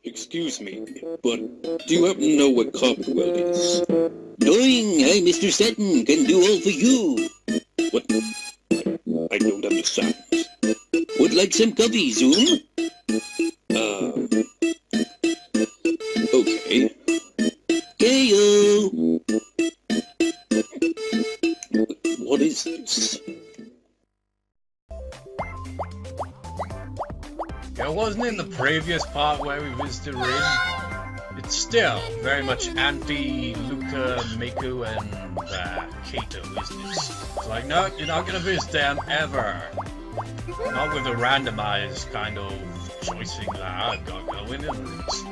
Excuse me, but do you happen to know what carpet weld is? Doing, I, Mr. Satin, can do all for you. What? I don't understand. Would like some coffee, Zoom? Okay. Kayo! What is this? It wasn't in the previous part where we visited Rin. It's still very much anti-Luka, Miku, and Kaito, isn't it? It's like, no, you're not gonna visit them ever. Not with a randomized kind of choicing that I've got going in the rooms.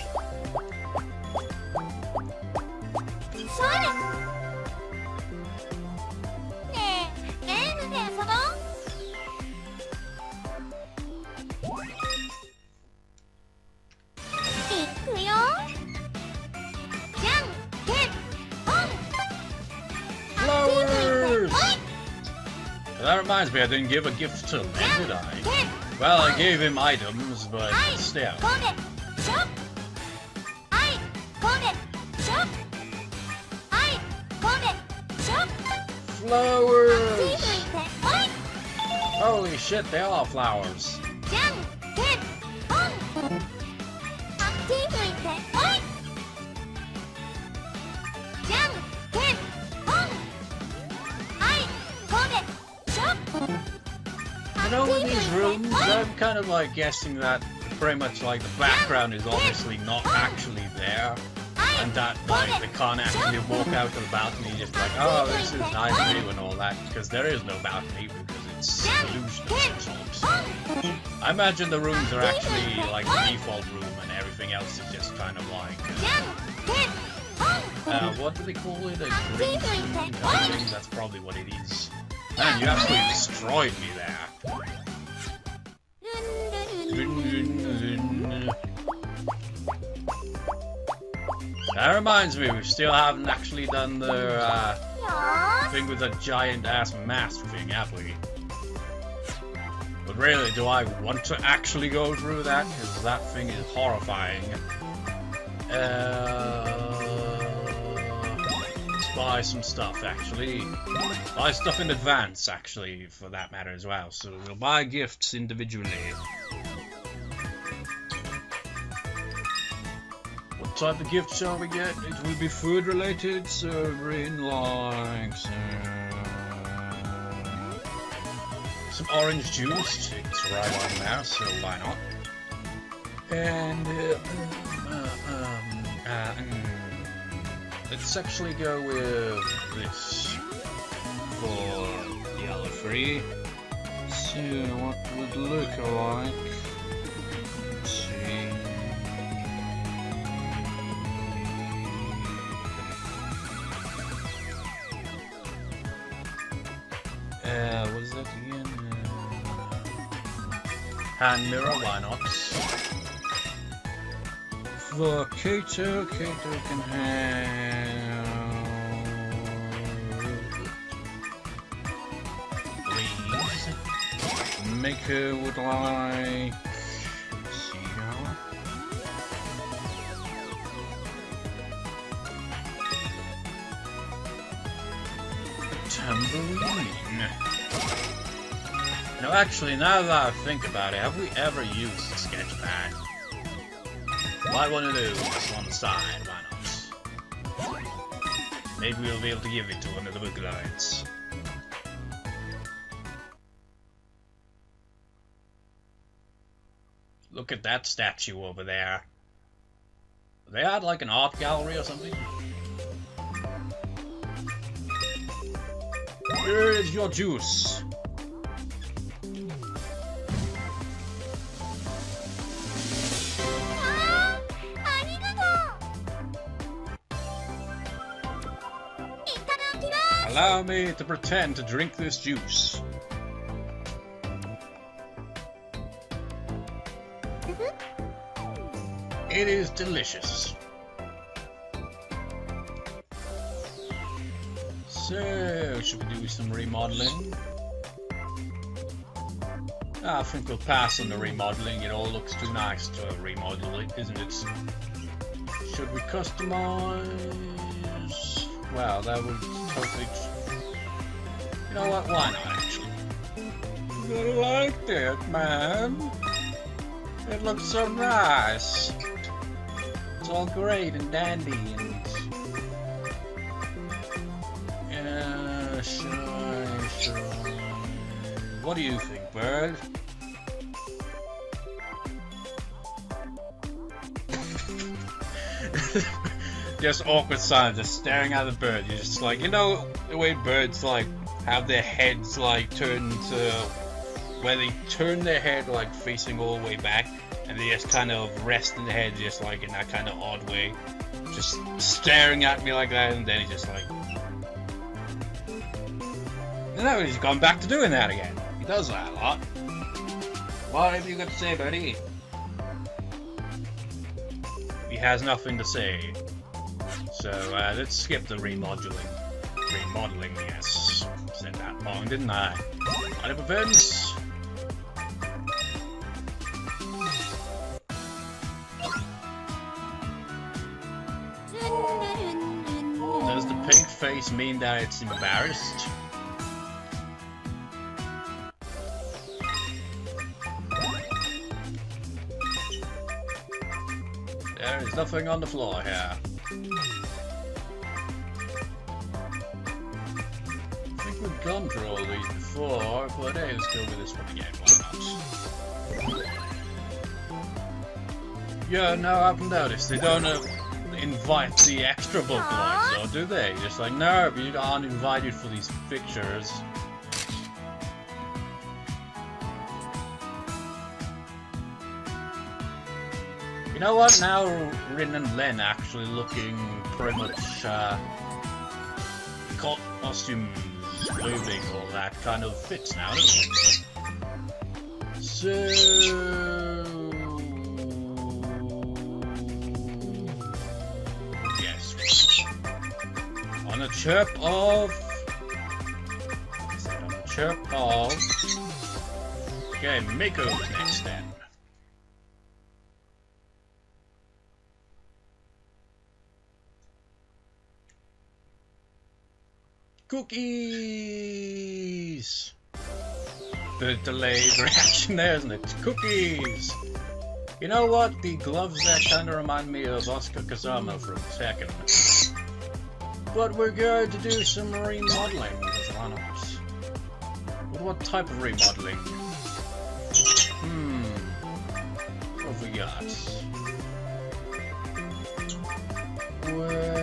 That reminds me, I didn't give a gift to Lin, did I? Well, I gave him items, but still. Flowers! Holy shit, they are flowers. You know, in these rooms, I'm kind of like guessing that pretty much like the background is obviously not actually there, and that like they can't actually walk out to the balcony just like, oh, this is nice view and all that, because there is no balcony because it's illusion of some sort. I imagine the rooms are actually like the default room and everything else is just kind of like what do they call it? A green screen kind of thing? That's probably what it is. Man, you absolutely destroyed me there. That reminds me, we still haven't actually done the thing with the giant ass mask thing, have we? But really, do I want to actually go through that? Because that thing is horrifying. Let's buy some stuff, actually. Buy stuff in advance, actually, for that matter as well. So we'll buy gifts individually. What type of gift shall we get? It will be food related, so Green likes some orange juice. It's right on there, so why not? And let's actually go with this for the other three. See what would look like. Let's see. What is that again? Hand mirror, why not? For Kaito can have... Please. Meiko would like... Seagull. Tambourine. No, actually, now that I think about it, have we ever used the sketchpad? Might want to do this on the side, why not? Maybe we'll be able to give it to one of the book lines. Look at that statue over there. They had like an art gallery or something? Here's your juice. Allow me to pretend to drink this juice. It is delicious. So, should we do some remodeling? I think we'll pass on the remodeling. It all looks too nice to remodel it, isn't it? Should we customize? Well, that would totally... You know what? Why not, actually? I liked it, man. It looks so nice. It's all great and dandy and... Yeah, shy. What do you think, Bird? Just awkward silence, just staring at the bird. You're just like, you know the way birds like have their heads like turned to where they turn their head like facing all the way back, and they just kind of rest in the head just like in that kind of odd way, just staring at me like that, and then he's just like, you know, he's gone back to doing that again. He does that a lot. What have you got to say, buddy? He has nothing to say. So let's skip the remodeling. Remodeling, yes. Said that wrong, didn't I? Out of events. Does the pink face mean that it's embarrassed? There is nothing on the floor here. I think we've gone through all these before, but hey, let's go with this one again, why not? Yeah, no, I've noticed they don't invite the extra Vocaloids, or do they? Just like, no, you aren't invited for these pictures. You know what, now Rin and Len actually looking pretty much costumes, clothing, all that kind of fits now, doesn't it? So... yes. On a chirp of... Is that on a chirp of... Okay, Meiko's next then. Cookies! The delayed reaction there, isn't it? Cookies! You know what? The gloves there kind of remind me of Oscar Kazama from Tekken. But we're going to do some remodeling with Lanos. But what type of remodeling? What have we got? Well...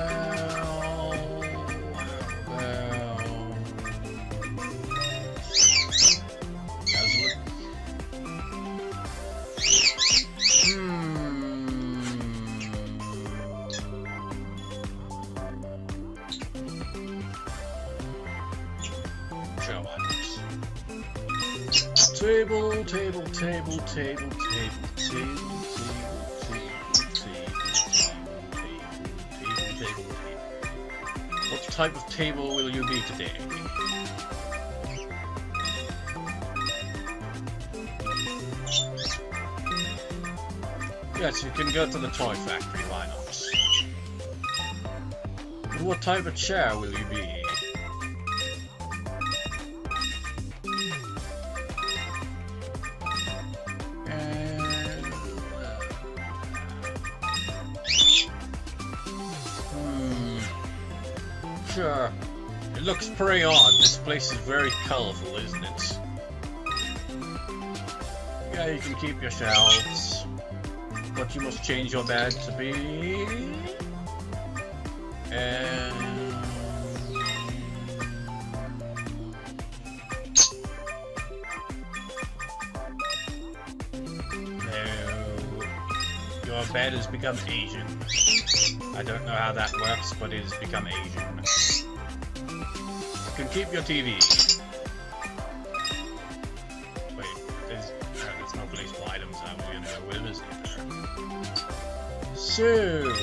Table. What type of table will you be today? Yes, you can go to the toy factory, why not? What type of chair will you be? Sure. It looks pretty odd. This place is very colorful, isn't it? Yeah, you can keep your shelves, but you must change your bed to be... No. Your bed has become Asian. I don't know how that works, but it has become Asian. You can keep your TV. Wait, there's no place for items I was gonna go with, is there? So,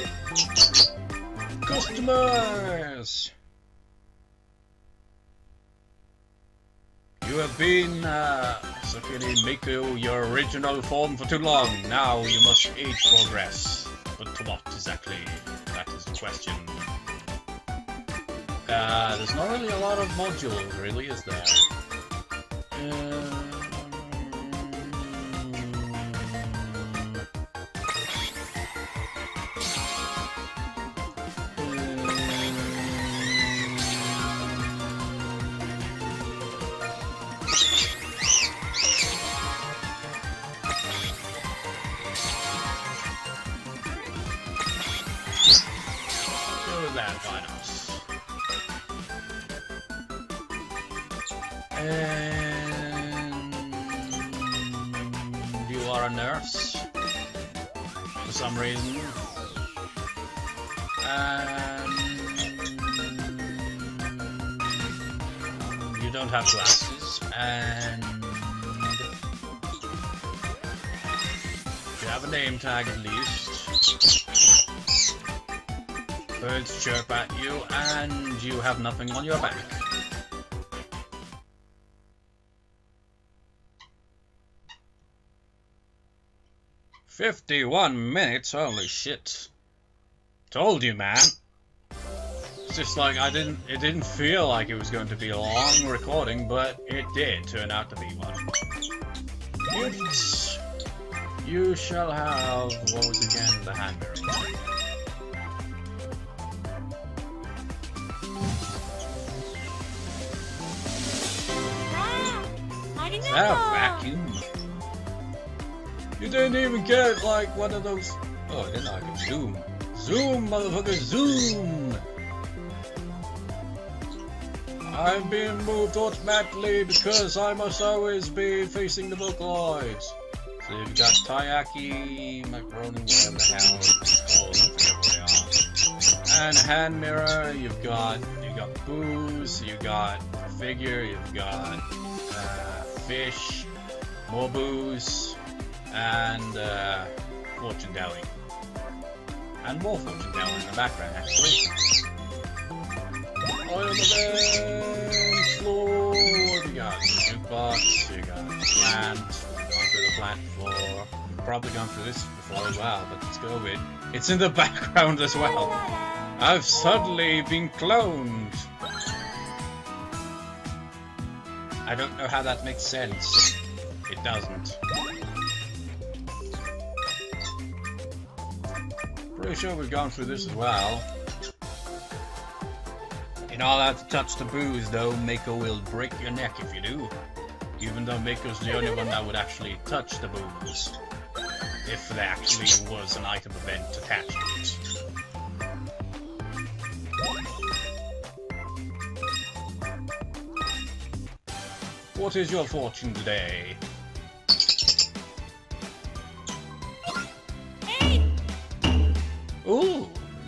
customers! You have been Hatsune Miku, your original form for too long. Now you must aid progress. But to what exactly? That is the question. There's not really a lot of modules, really, is there? And you are a nurse for some reason, and you don't have glasses, and you have a name tag at least. Birds chirp at you, and you have nothing on your back. $51 holy shit. Told you, man. It's just like it didn't feel like it was going to be a long recording, but it did turn out to be one. Mutants, you shall have, what was again, the hand mirror. Is that a vacuum? You didn't even get like one of those. Oh, then I can zoom. Zoom, motherfucker, zoom! I'm being moved automatically because I must always be facing the Vocaloids. So you've got Taiyaki, Macaroni, whatever the hell it's called, I forget what they are. And a hand mirror, you've got booze, you've got figure, you've got fish, more booze, and fortune telling. And more fortune telling in the background, actually. On the dance floor, you got jukebox, you got plant, we've gone through the plant before. We've probably gone through this before as well, but let's go with it. It's in the background as well. I've suddenly been cloned. I don't know how that makes sense. It doesn't. Pretty sure we've gone through this as well. You're not allowed to touch the booze though, Meiko will break your neck if you do. Even though Meiko's the only one that would actually touch the booze. If there actually was an item event attached to it. What is your fortune today? Ooh!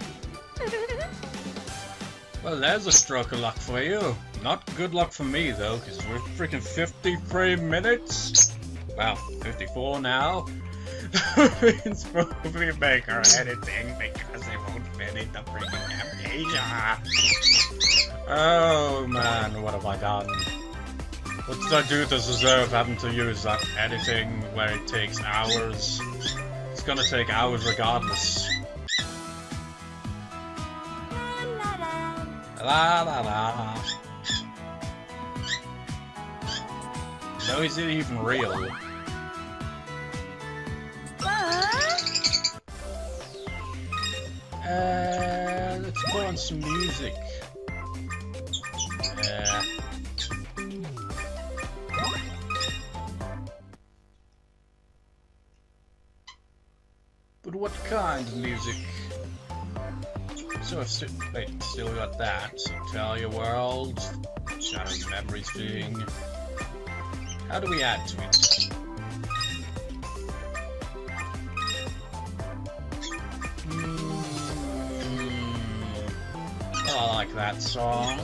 Well, there's a stroke of luck for you. Not good luck for me, though, because we're freaking 53 minutes. Wow, 54 now. It's probably Maker editing because they won't fit in the freaking Camtasia. Oh man, what have I done? What did I do to deserve having to use that editing where it takes hours? It's gonna take hours regardless. La la la. So is it even real? Let's put on some music. But what kind of music? So I've still got that. So tell your world, Shadow's memories thing. How do we add to it? I like that song.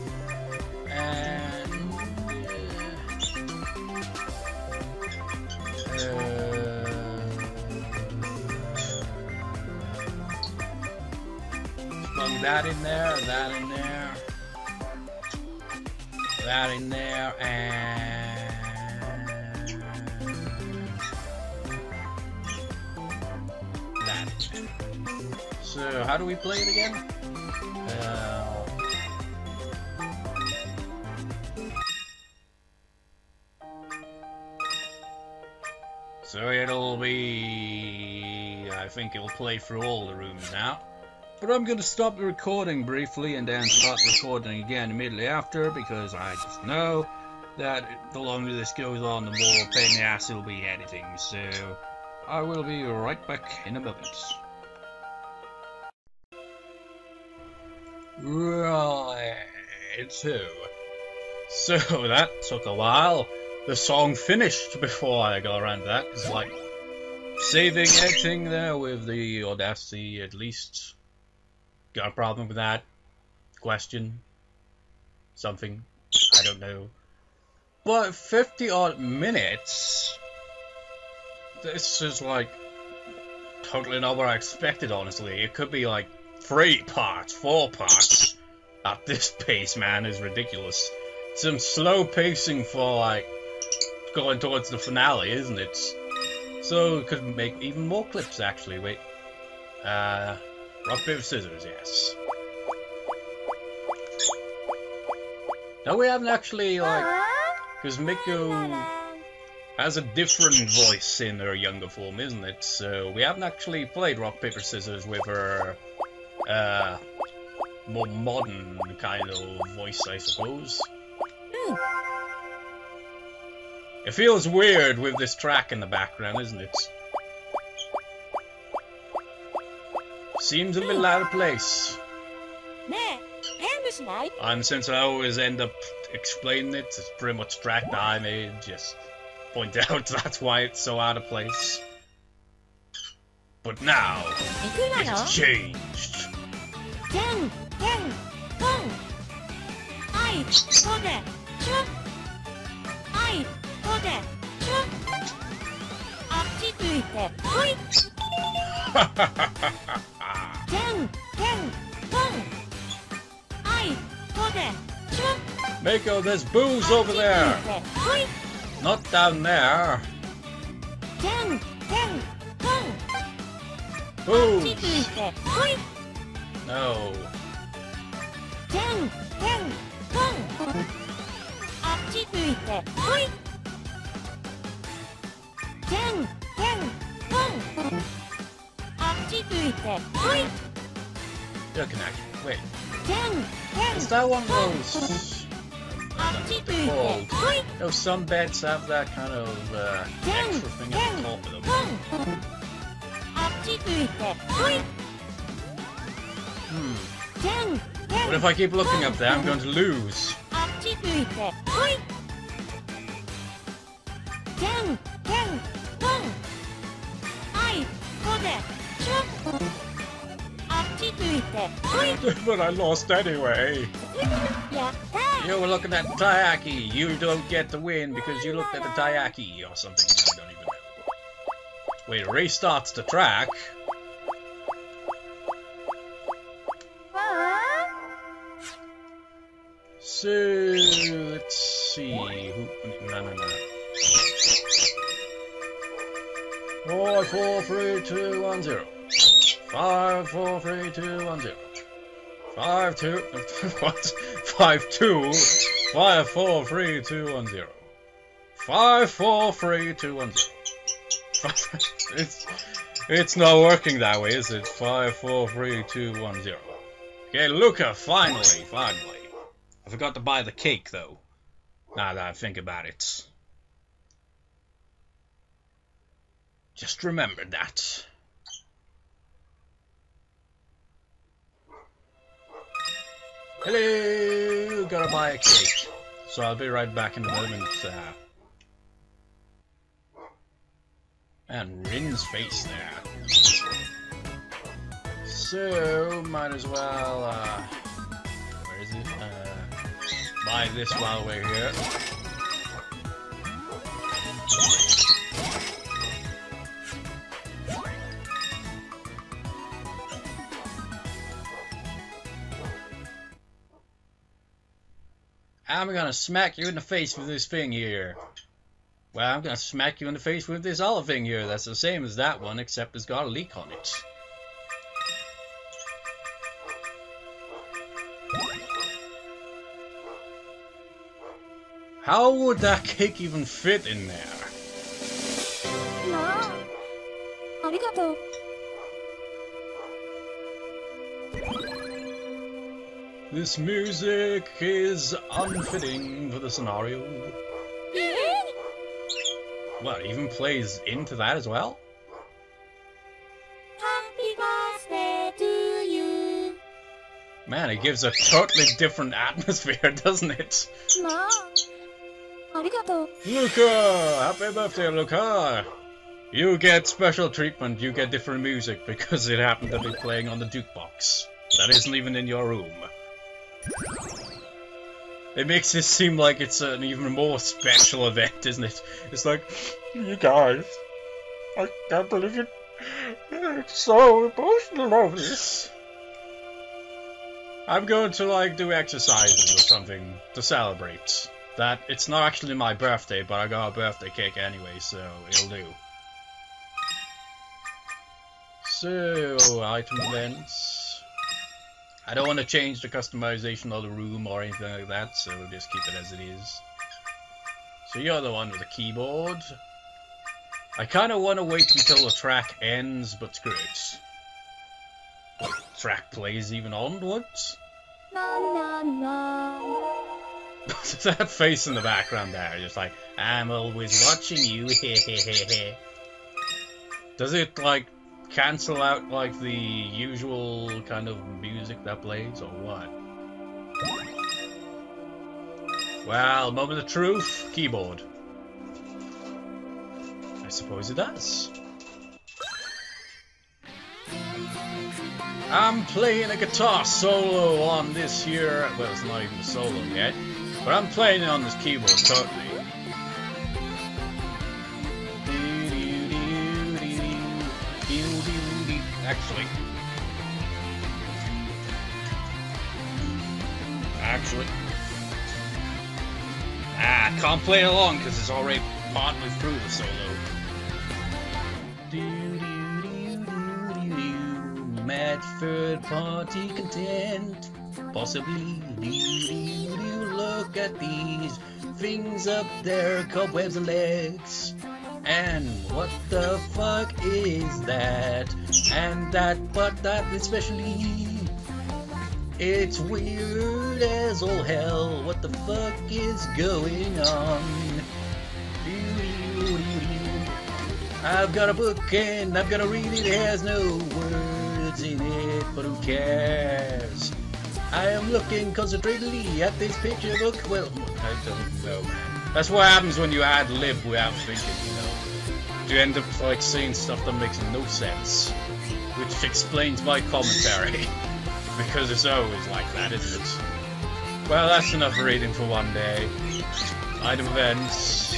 And plug that in there, that in there, that in there, and So, how do we play it again? So it'll be... I think it'll play through all the rooms now. But I'm going to stop the recording briefly and then start recording again immediately after, because I just know that the longer this goes on, the more pain in the ass it'll be editing. So I will be right back in a moment. Right, so that took a while. The song finished before I got around to that. It's like saving editing there with the Audacity at least. Got a problem with that? Question? Something? I don't know. But 50 odd minutes? This is like totally not what I expected, honestly. It could be like 3 parts, 4 parts. At this pace, man, is ridiculous. Some slow pacing for like going towards the finale, isn't it? So it could make even more clips actually. Wait. Rock, paper, scissors, yes. No, we haven't actually, like, because Meiko has a different voice in her younger form, isn't it? So we haven't actually played rock, paper, scissors with her, more modern kind of voice, I suppose. It feels weird with this track in the background, isn't it? Seems a little out of place. And since I always end up explaining it, it's pretty much track that I made, just point out that's why it's so out of place. But now, it's changed. Meiko, there's booze over there! Not down there! Booze! No. Your connection. Wait. Is that one of those? Called? No, some beds have that kind of extra thing at the top of them. But if I keep looking up there, I'm going to lose. But I lost anyway. You were looking at the taiyaki. You don't get the win because you looked at the taiyaki or something. I don't even know. Wait, it restarts the track. So let's see. No. 4, 4, 3, 2, 1, 0. 5, 4, 3, 2, 1, 0. 5, 2. What? 5, 2. 5, 4, 3, 2, 1, 0. 5, 4, 3, 2, 1, 0. It's not working that way, is it? 5, 4, 3, 2, 1, 0. Okay, Luka, finally. I forgot to buy the cake, though. Now that I think about it. Just remember that. Hello! Gotta buy a cake. So I'll be right back in a moment. And Rin's face there. So, might as well, where is it? Buy this while we're here. I'm gonna smack you in the face with this thing here. Well, I'm gonna smack you in the face with this other thing here. That's the same as that one, except it's got a leak on it. How would that cake even fit in there? This music is unfitting for the scenario. What, even plays into that as well? Happy birthday to you. Man, it gives a totally different atmosphere, doesn't it? Luka! Happy birthday, Luka! You get special treatment, you get different music because it happened to be playing on the jukebox. That isn't even in your room. It makes it seem like it's an even more special event, isn't it? It's like, you guys, I can't believe it. It's so emotional over this. I'm going to, like, do exercises or something to celebrate. That it's not actually my birthday, but I got a birthday cake anyway, so it'll do. So, item events. I don't want to change the customization of the room or anything like that, so we'll just keep it as it is. So you're the one with the keyboard. I kind of want to wait until the track ends, but screw it. What, track plays even onwards? That face in the background there, just like, I'm always watching you, hehehehe. Does it, like, cancel out, like, the usual kind of music that plays, or what? Well, moment of truth, keyboard. I suppose it does. I'm playing a guitar solo on this here, well, it's not even a solo yet, but I'm playing it on this keyboard totally. Actually. I can't play along because it's already partly through the solo. Match third party content. Possibly. Look at these things up there, cobwebs and legs. And what the fuck is that? And that, but that especially. It's weird as all hell. What the fuck is going on? I've got a book and I've got to read it. It has no words in it, but who cares? I am looking concentratedly at this picture book. Well, I don't know, man. That's what happens when you ad lib without thinking, you know. You end up like saying stuff that makes no sense, which explains my commentary. Because it's always like that, isn't it? Well, that's enough reading for one day. Item events.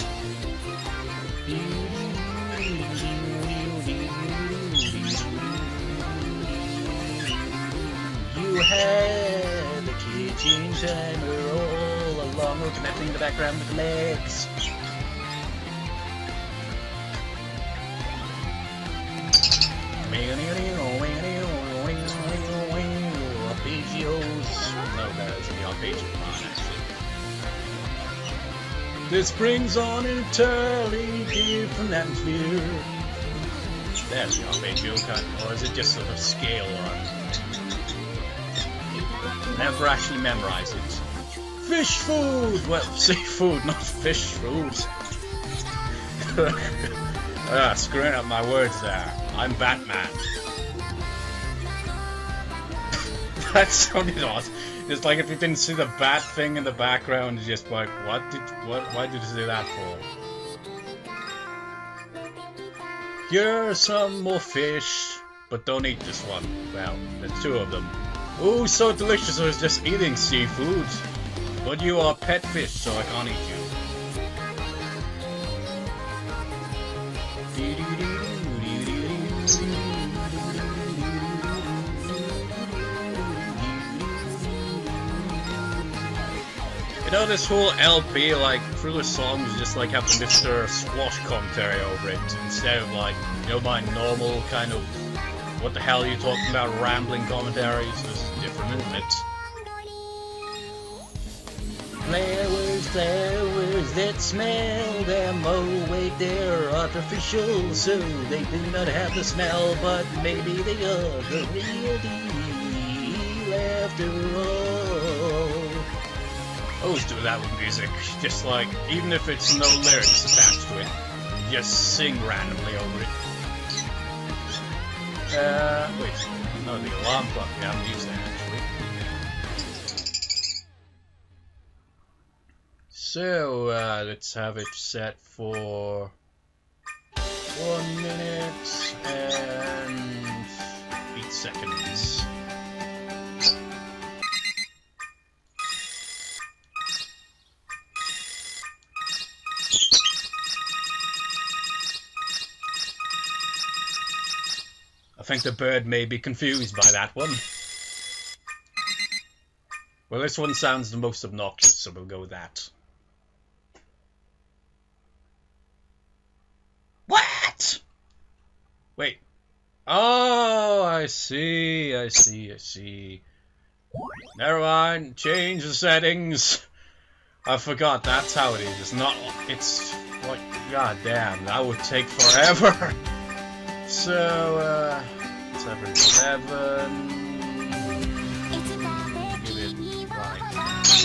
You had the kitchen timer all along with connecting the background with the legs. No, that's the arpeggio part, actually. This brings on an entirely different atmosphere. There's the arpeggio cut, or is it just sort of scale on? Never actually memorize it. Fish food! Well, seafood, not fish food. Screwing up my words there. I'm Batman. That sounded odd. It's like if you didn't see the bat thing in the background, you're just like, why did you do that for? Here are some more fish, but don't eat this one. Well, there's two of them. Ooh, so delicious, I was just eating seafood. But you are pet fish, so I can't eat you. You know, this whole LP, like, through the songs, just like have the Mr. Squash commentary over it, instead of like, you know, my normal kind of, what the hell are you talking about, rambling commentaries. This is different, isn't it? Flowers flowers that smell them. Oh wait, they're artificial, so they do not have the smell, but maybe they are the real deal after all. I always do that with music, just like, even if it's no lyrics attached to it, just sing randomly over it. Wait, no, the alarm clock, we haven't used that actually. So, let's have it set for 1 minute and 8 seconds. I think the bird may be confused by that one. Well, this one sounds the most obnoxious, so we'll go with that. What? Wait. Oh, I see. Never mind. Change the settings. I forgot that's how it is. It's not. It's like, god damn, that would take forever. So, let's have it 11. Give it like.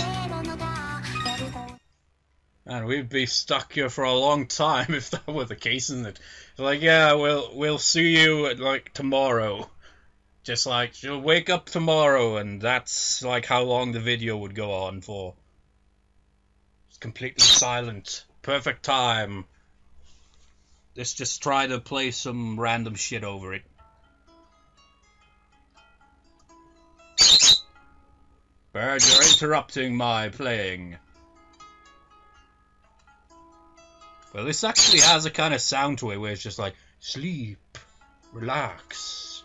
And we'd be stuck here for a long time if that were the case, isn't it? Like, yeah, we'll see you like tomorrow. Just like, you'll wake up tomorrow, and that's like how long the video would go on for. It's completely silent. Perfect time. Let's just try to play some random shit over it. Bird, you're interrupting my playing. Well, this actually has a kind of sound to it where it's just like, sleep, relax.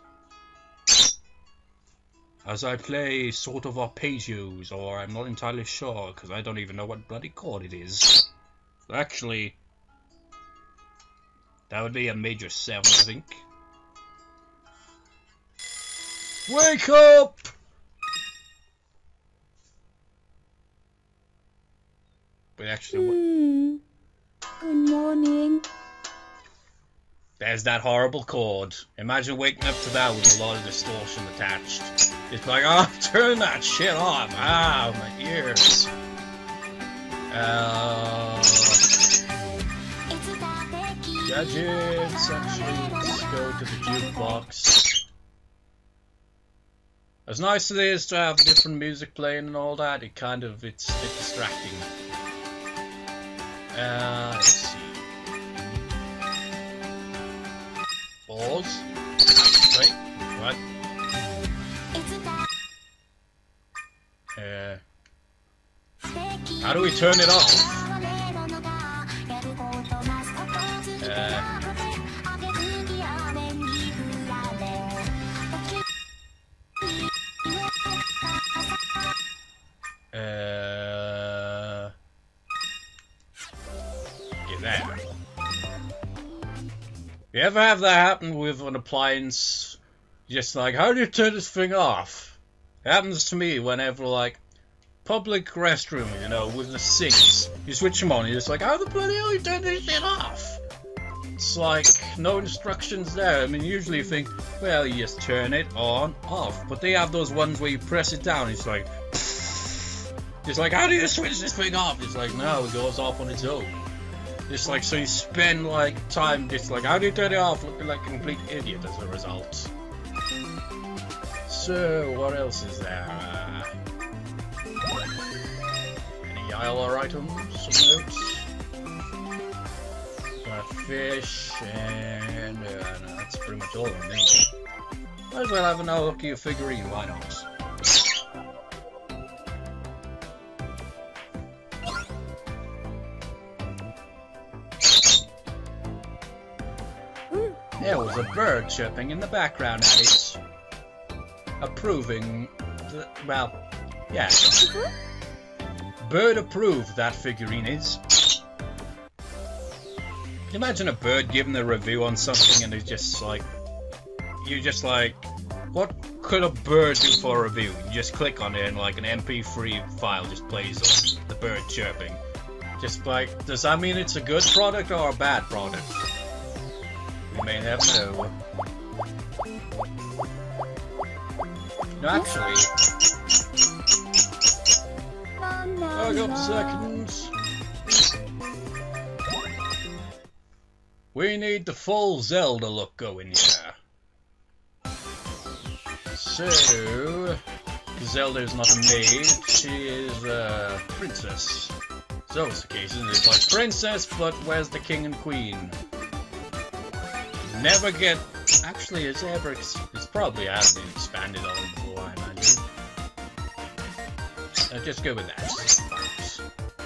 As I play sort of arpeggios, or I'm not entirely sure, because I don't even know what bloody chord it is. Actually, that would be a major 7, I think. Wake up! But actually, Good morning. there's that horrible chord. Imagine waking up to that with a lot of distortion attached. It's like, oh, turn that shit off. Ah, my ears. Gadgets, actually, let's go to the jukebox. As nice as it is to have different music playing and all that, it's a bit distracting. Let's see. Pause. Wait, what? How do we turn it off? Get that. You ever have that happen with an appliance? Just like, how do you turn this thing off? It happens to me whenever, like, public restroom, you know, with the sinks. You switch them on, you're just like, how the bloody hell you turn this shit off? It's like, no instructions there. I mean, usually you think, well, you just turn it on, off. But they have those ones where you press it down, it's like, it's like, how do you switch this thing off? It's like, no, it goes off on its own. Just like, so you spend, like, time just like, how do you turn it off? Looking like a complete idiot as a result. So, what else is there? Any ILR items? Some notes? Got fish, and no, that's pretty much all I need. Might as well have an Aoki figurine, why not? There was a bird chirping in the background at it. Approving the, well, yeah. Bird approved, that figurine is. Imagine a bird giving a review on something and it's just like, you're just like, what could a bird do for a review? You just click on it and like an MP3 file just plays up the bird chirping. Just like, does that mean it's a good product or a bad product? We may never know. No, actually, I got seconds. We need the full Zelda look going here. So, Zelda is not a maid, she is a princess. So it's the case, isn't it? Like princess, but where's the king and queen? Never get. Actually, it's probably has been expanded on before, I imagine. Just go with that. Thanks.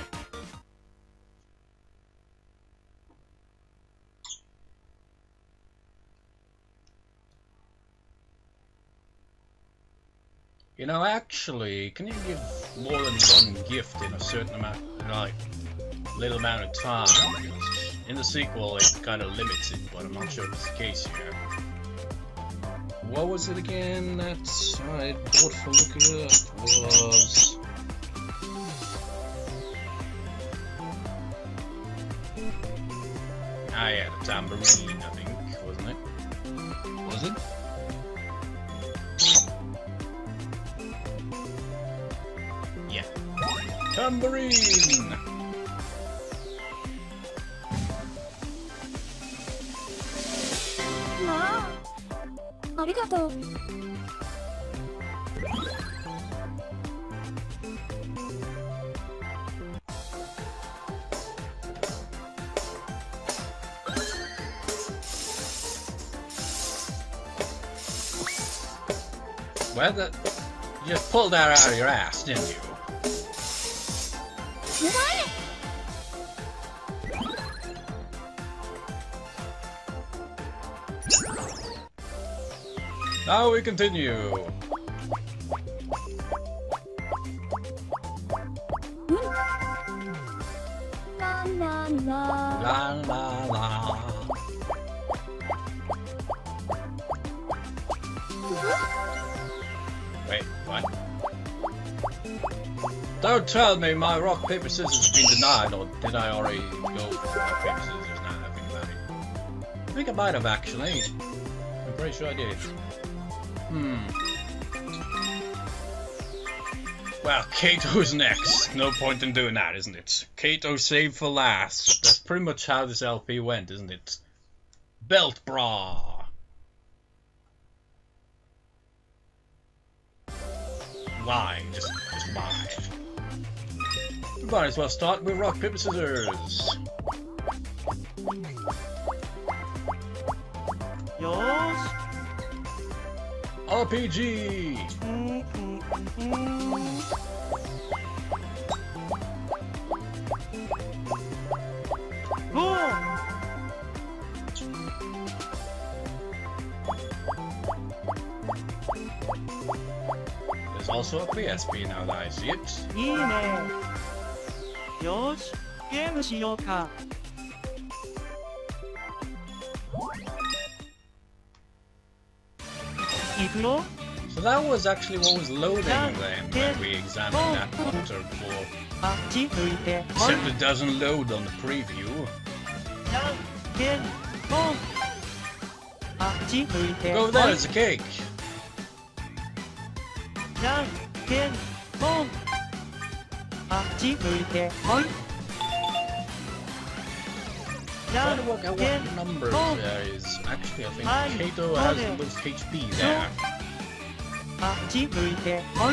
You know, actually, can you give more than one gift in a certain amount, like, little amount of time? Because in the sequel, it kind of limits it, but I'm not sure if it's the case here. What was it again that I bought for Luka? It was... Ah yeah, the tambourine, I think, wasn't it? Was it? Yeah. Tambourine! Ah, arigato. Well, you just pulled that out of your ass, didn't you? What? Now we continue. La la la. La la la. Wait, what? Don't tell me my rock, paper, scissors has been denied, or did I already go for rock, paper, scissors now that I think about it? I think I might have actually. I'm pretty sure I did. Well, Kaito's next. No point in doing that, isn't it? Kaito saved for last. That's pretty much how this LP went, isn't it? Belt bra. Why? Just why? We might as well start with rock, paper, scissors. Yours? RPG. Go! There's also a PSP now that I see it. いいね。よし、ゲームしようか。行くよ。 So that was actually what was loading then when we examined that monitor before. あっち向いて。 Except it doesn't load on the preview. じゃんけんぽん。あっち向いて。 Go there, it's a cake. じゃんけんぽん。あっち向いて。はい。じゃ Trying ん to work out けん what numbers ぽん。 there is. Actually, I think Hi. Kaito has the most HP there. あっち向いて。はい。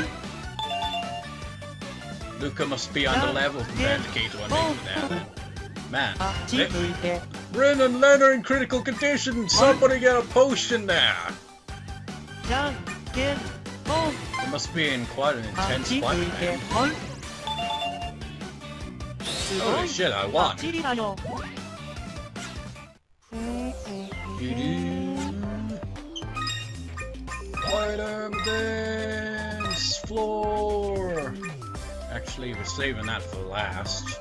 Luka must be on the level compared to Kaito and Meiko there then. Man, あっち向いて。 Rin and Len are in critical condition! Somebody get a potion there! じゃんけんぽん。 It must be in quite an あっ intense ち向 fight いて。 then. はい。すご Holy い。 shit, I バッ won! チリだよ。 Item dance floor! Actually, we're saving that for last.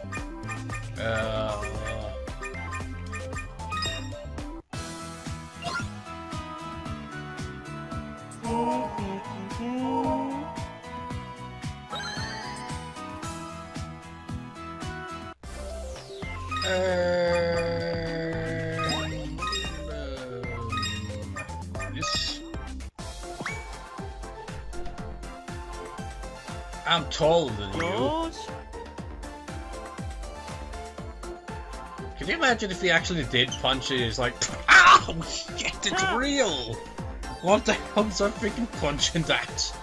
I'm taller than you. よーし Can you imagine if he actually did punch it? It's like, ow, shit, it's real! What the hell's I freaking punching that?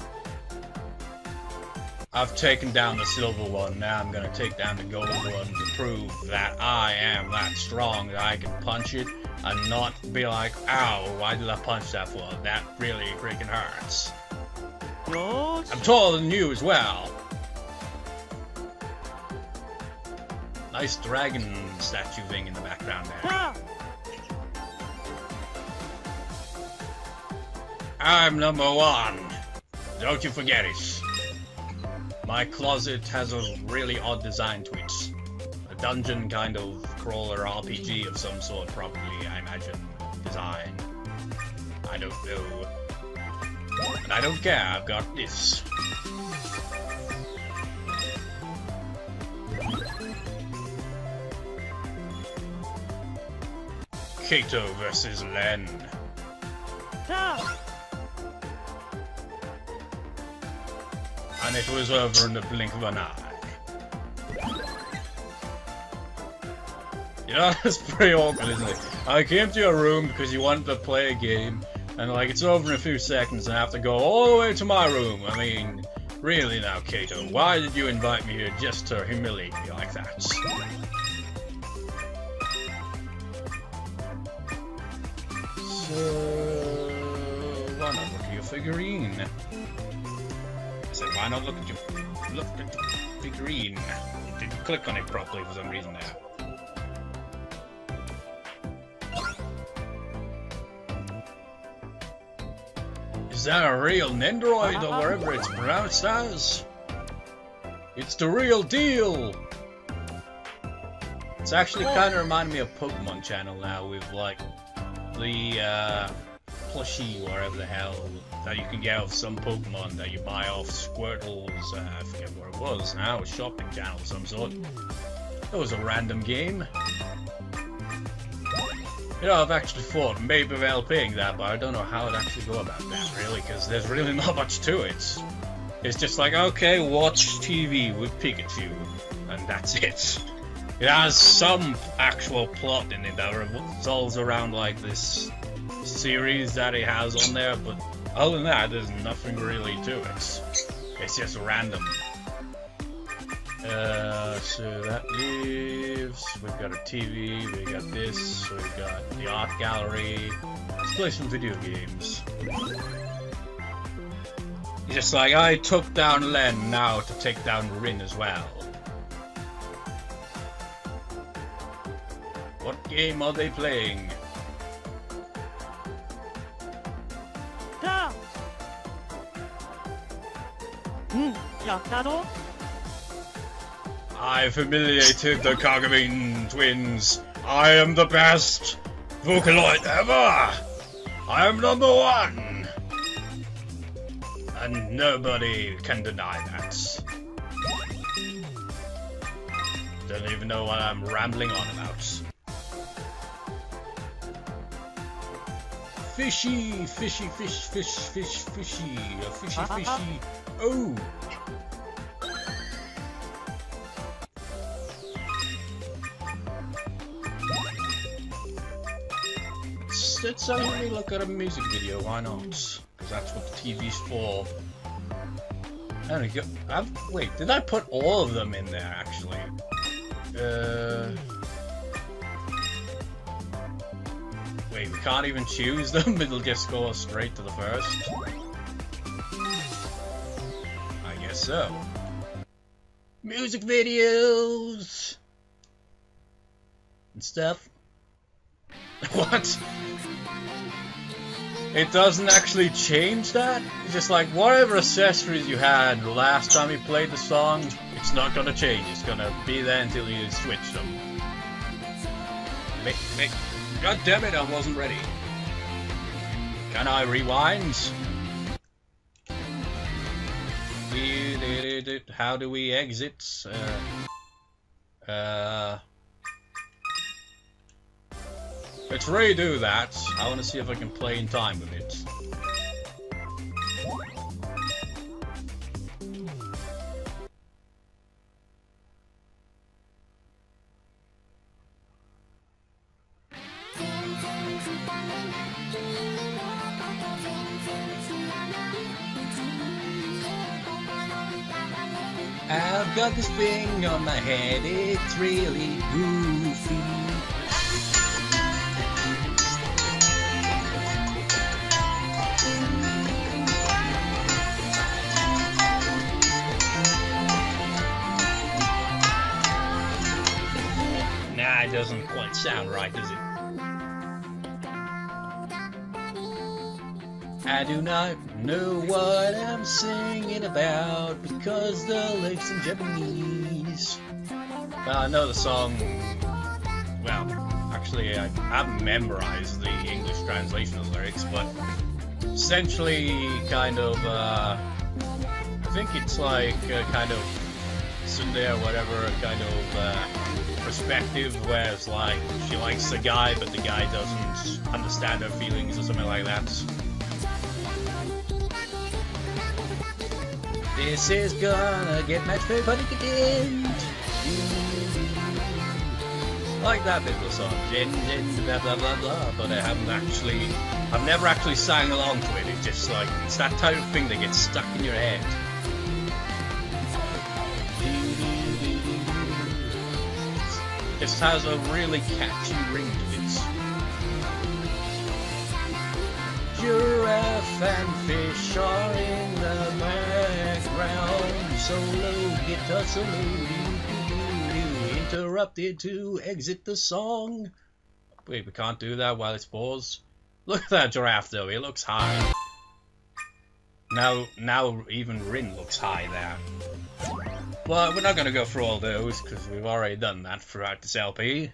I've taken down the silver one, now I'm gonna take down the gold one to prove that I am that strong, that I can punch it and not be like, ow, why did I punch that for? That really freaking hurts. よーし I'm taller than you as well. Nice dragon statue thing in the background there. は I'm number one. Don't you forget it. My closet has a really odd design to it. A dungeon kind of crawler RPG of some sort, probably, I imagine, design. I don't know. But I don't care, I've got this. Kaito versus Len. は And it was over in the blink of an eye. You know, that's pretty awkward, isn't it? I came to your room because you wanted to play a game, and like, it's over in a few seconds and I have to go all the way to my room. I mean, really now, Kaito, why did you invite me here just to humiliate me like that? So, why not look at your figurine? I said, why not look at the figurine? Didn't click on it properly for some reason there. Is that a real Nendoroid or whatever it's pronounced as? It's the real deal! It's actually kind of reminding me of Pokemon Channel now with like the plushie, whatever the hell, that you can get off some Pokemon that you buy off Squirtle's, I forget where it was now, a shopping channel of some sort. It was a random game. You know, I've actually thought maybe of LPing that, but I don't know how I'd actually go about that, really, because there's really not much to it. It's just like, okay, watch TV with Pikachu, and that's it. It has some actual plot in it that revolves around, like, this series that it has on there, but other than that, there's nothing really to it. It's just random. So that leaves, we've got a TV, we got this, we've got the art gallery. Let's play some video games. Just like I took down Len, now to take down Rin as well. What game are they playing? はやったぞ I've humiliated the Kagami twins. I am the best Vocaloid ever. I am number one. And nobody can deny that. Don't even know what I'm rambling on about. Fishy, fishy, fish, fish, fish, fishy, a fishy, fishy. Oh. Let's only look at a music video, why not? Because that's what the TV's for. There we go. Wait, did I put all of them in there, actually? Wait, we can't even choose them? It'll just go straight to the first? I guess so. Music videos! And stuff. What? It doesn't actually change that? It's just like, whatever accessories you had the last time you played the song, it's not gonna change. It's gonna be there until you switch them. God damn it, I wasn't ready. Can I rewind? How do we exit? Let's redo that. I want to see if I can play in time with it. I've got this thing on my head, it's really goofy. Nah, it doesn't quite sound right, does it? I do not know what I'm singing about because the lyrics in Japanese. But I know the song, well, actually I haven't memorized the English translation of the lyrics, but essentially kind of, I think it's like kind of tsundere or whatever, kind of perspective where it's like she likes the guy but the guy doesn't understand her feelings or something like that. This is gonna get much very funny at the end. Like that bit of the song, blah blah blah blah, but I've never actually sang along to it. It's just like, it's that type of thing that gets stuck in your head. It just has a really catchy ring to it. Giraffe and fish are in the background. Solo guitar solo, interrupted to exit the song. Wait, we can't do that while it's paused. Look at that giraffe though, it looks high. Now even Rin looks high there. But we're not gonna go through all those because we've already done that throughout this LP.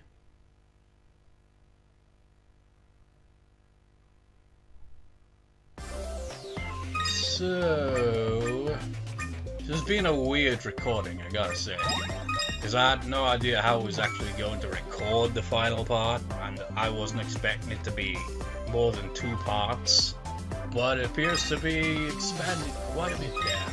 So, this has been a weird recording, I gotta say, because I had no idea how I was actually going to record the final part, and I wasn't expecting it to be more than 2 parts, but it appears to be expanded quite a bit there.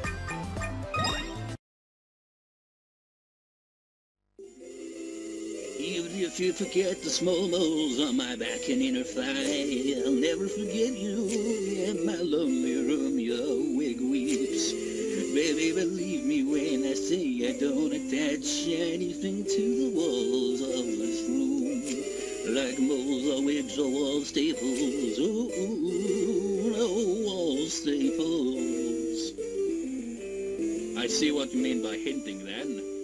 Even if you forget the small moles on my back and inner thigh, I'll never forget you in my lonely room. Your wig weeps. Baby, believe me when I say I don't attach anything to the walls of this room. Like moles or wigs or wall staples. Ooh, no wall staples. I see what you mean by hinting then.